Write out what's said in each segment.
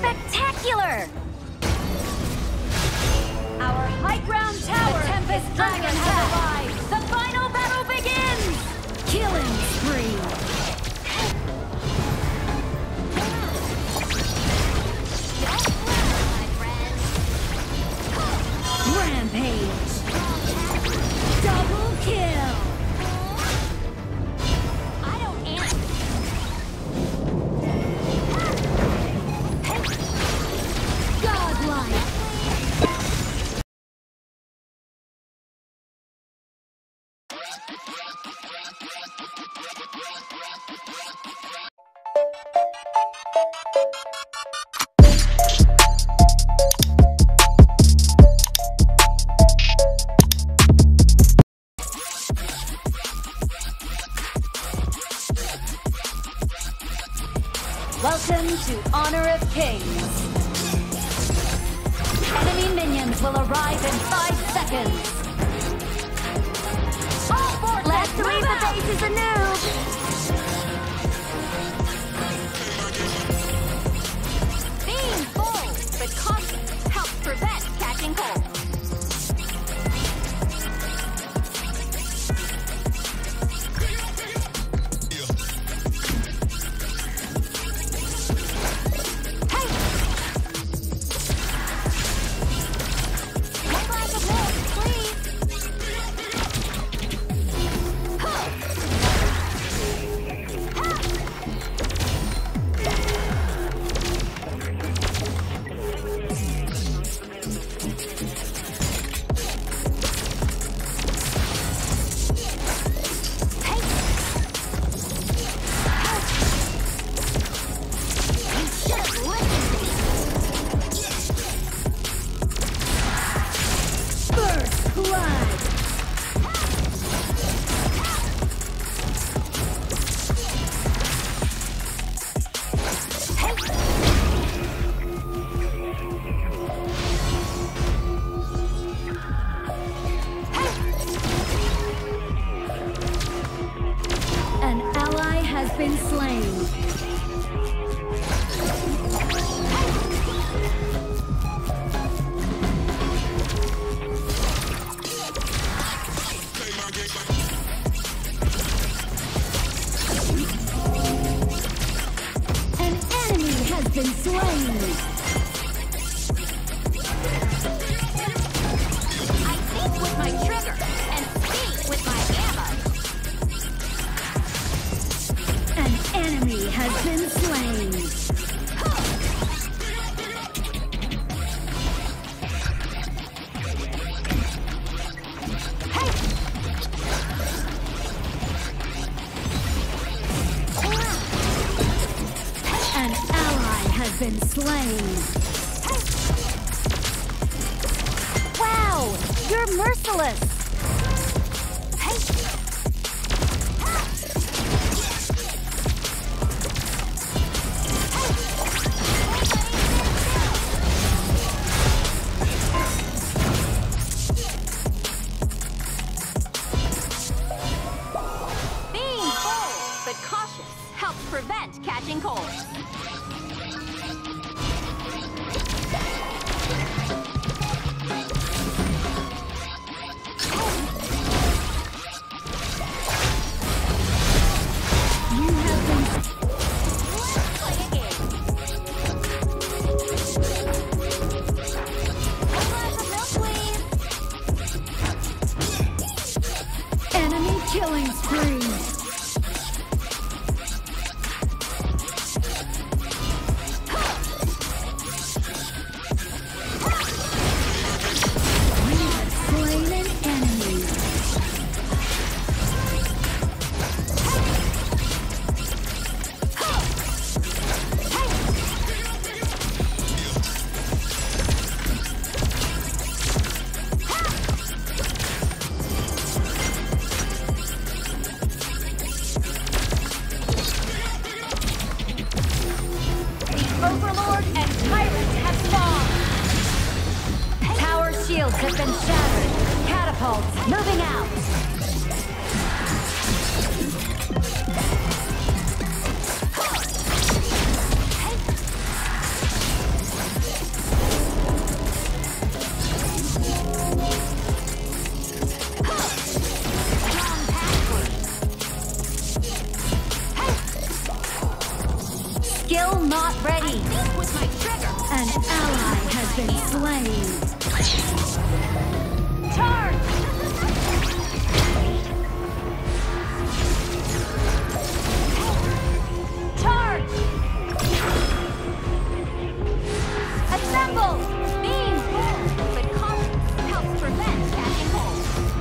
Spectacular! Our high ground tower! The Tempest Dragon has arrived! The final battle begins! Killing spree! Rampage! Double kill! I don't answer. Godlike! Welcome to Honor of Kings. Enemy minions will arrive in 5 seconds. All forces, let's leave the bases anew. Being bold but cautious helps prevent catching cold. Been slain. An enemy has been slain. I think with my trigger and speak with my ammo. An enemy has been slain. An ally has been slain. Wow, you're merciless. Prevent catching cold. You have been... Let's play a game. A glass of milk, please. Enemy killing spree. Overlord and Tyrant have spawned! Tower shields have been shattered. Catapults moving out. Skill not ready. With my trigger. An ally has been slain. Charge! Charge! Assemble! Beam! But caution helps prevent catching hold.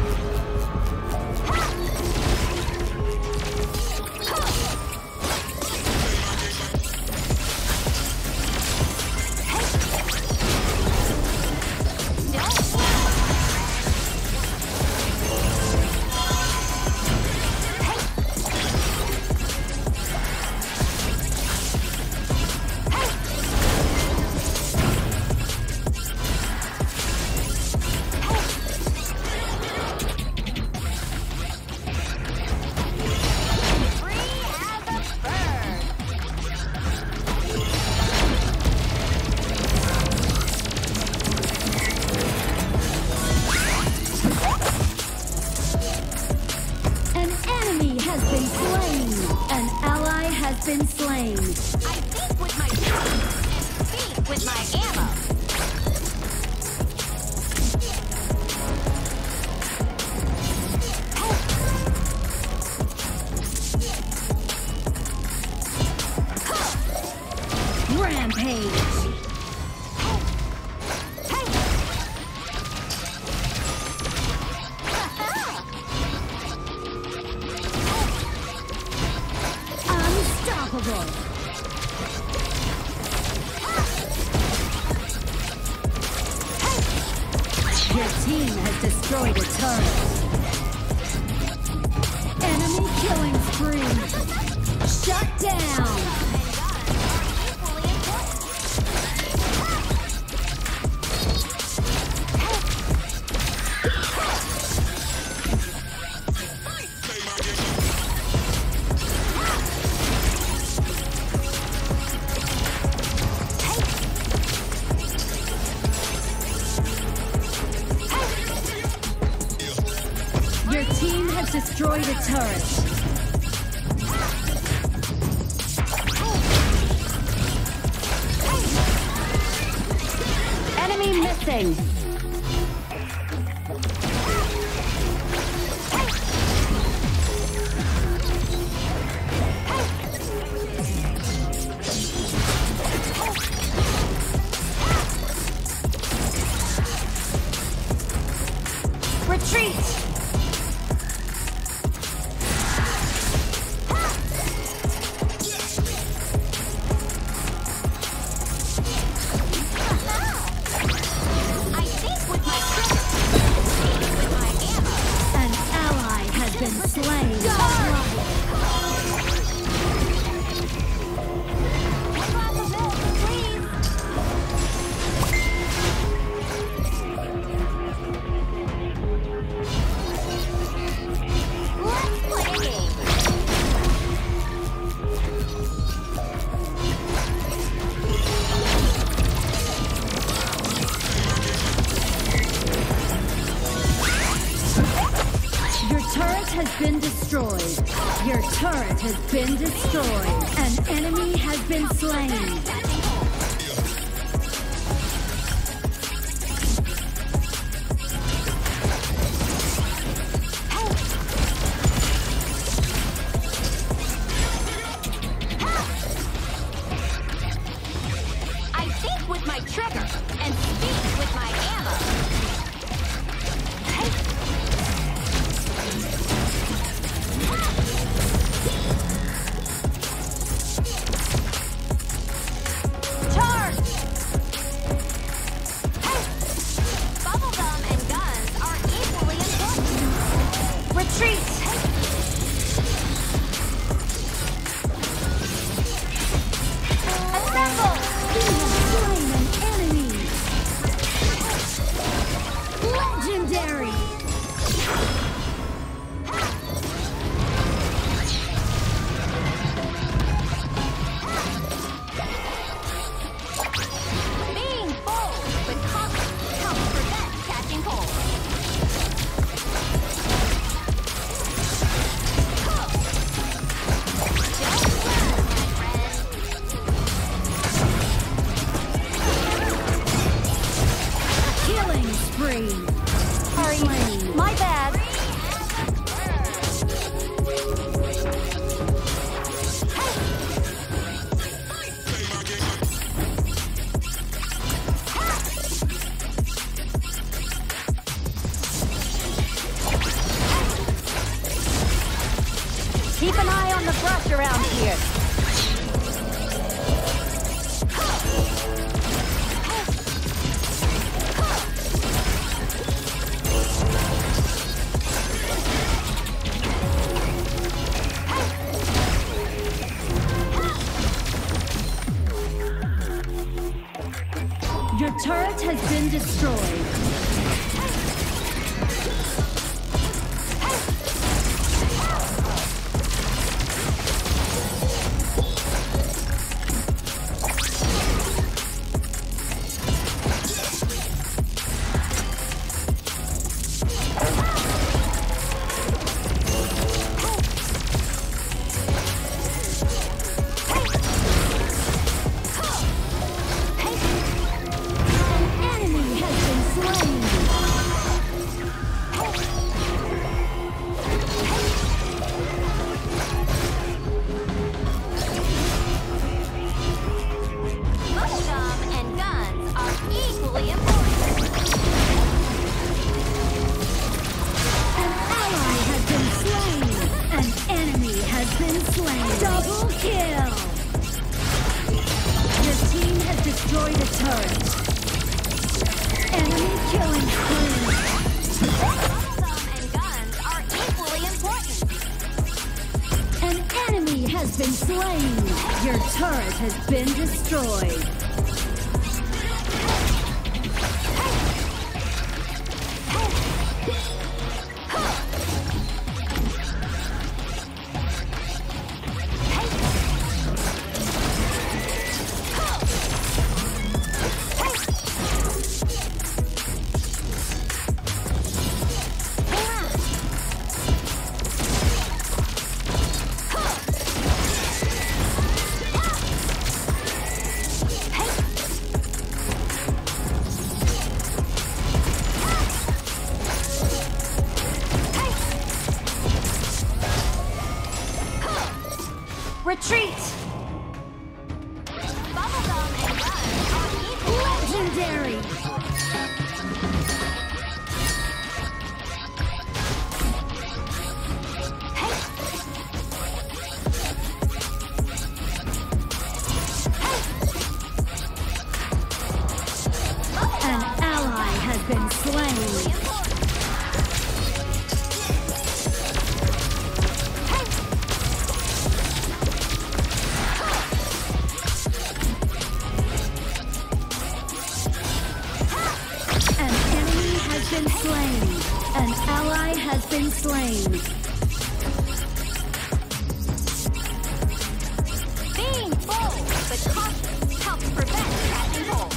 Been slain. I think with my trigger and speed with my ammo. Rampage. Your team has destroyed a turret. Enemy killing spree. Shut down. Your team has destroyed a turret. Enemy missing. Retreat! Has been destroyed. Your turret has been destroyed. An enemy has been slain. I think with my trigger and speed with my ammo. on the brush around here. Your turret has been destroyed. Double kill! Your team has destroyed a turret. Enemy killing spree. Bubblegum and guns are equally important. An enemy has been slain. Your turret has been destroyed. Retreat! Bubblegum and guns are equally Legendary! An ally has been slain. Been slain. An ally has been slain. Being bold but cautious helps prevent catching hold.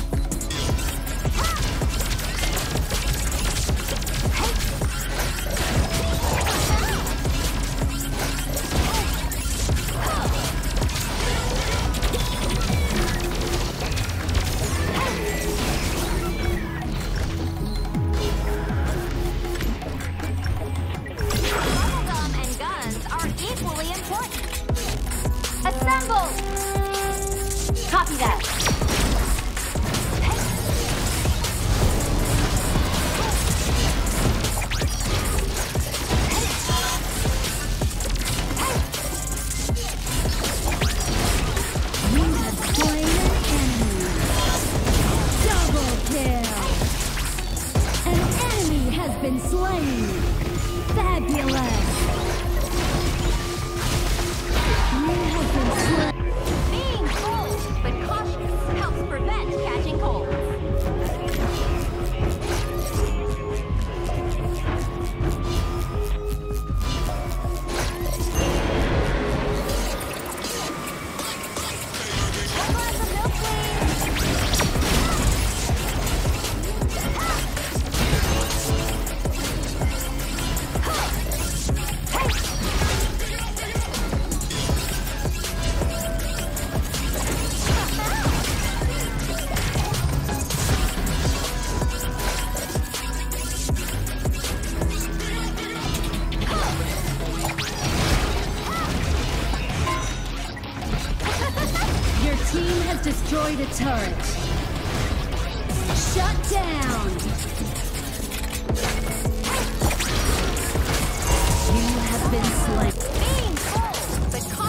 Assemble! Copy that. We have slain an enemy. Double kill. An enemy has been slain. Fabulous. Being bold but cautious helps prevent catching colds. Team has destroyed a turret. Shut down. You have been slain. Being bold but cautious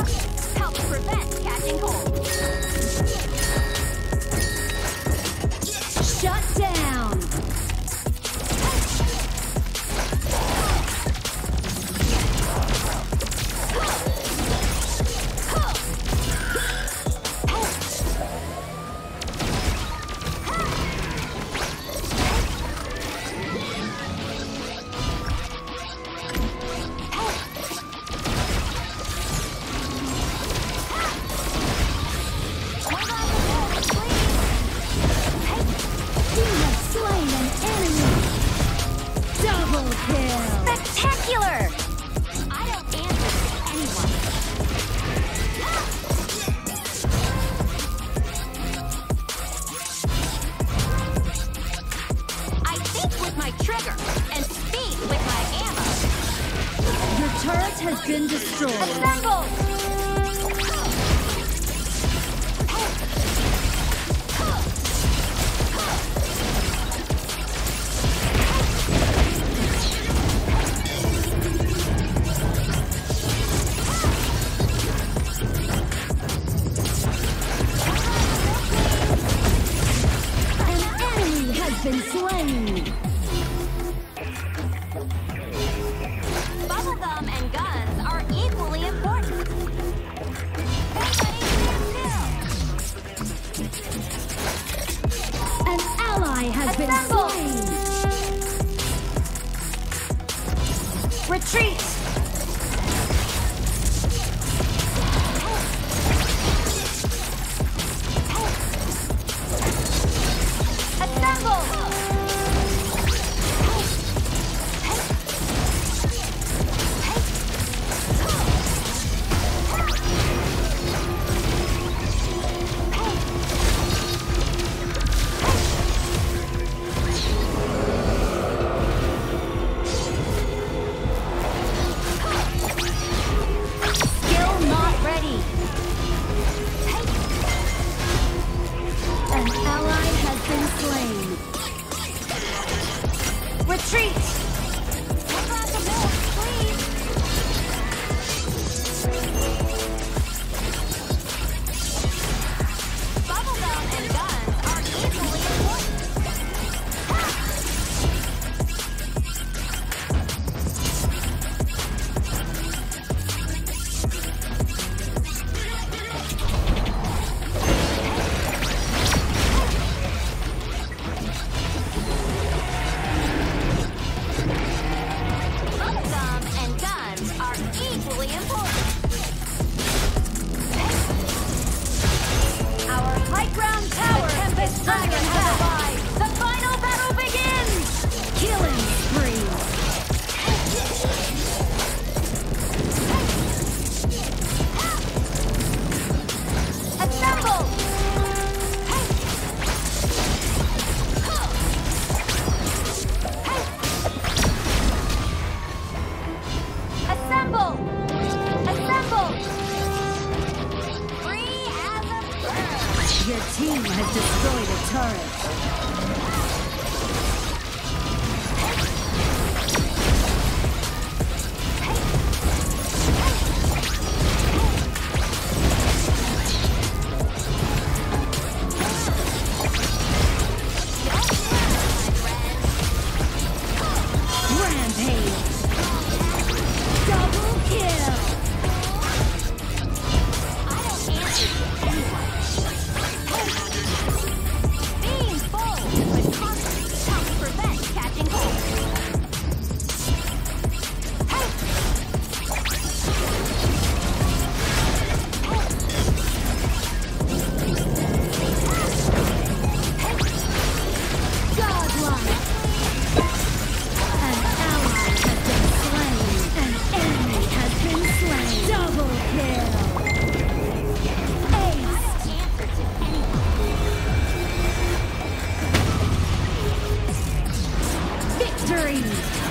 Your team has destroyed a turret. Victory!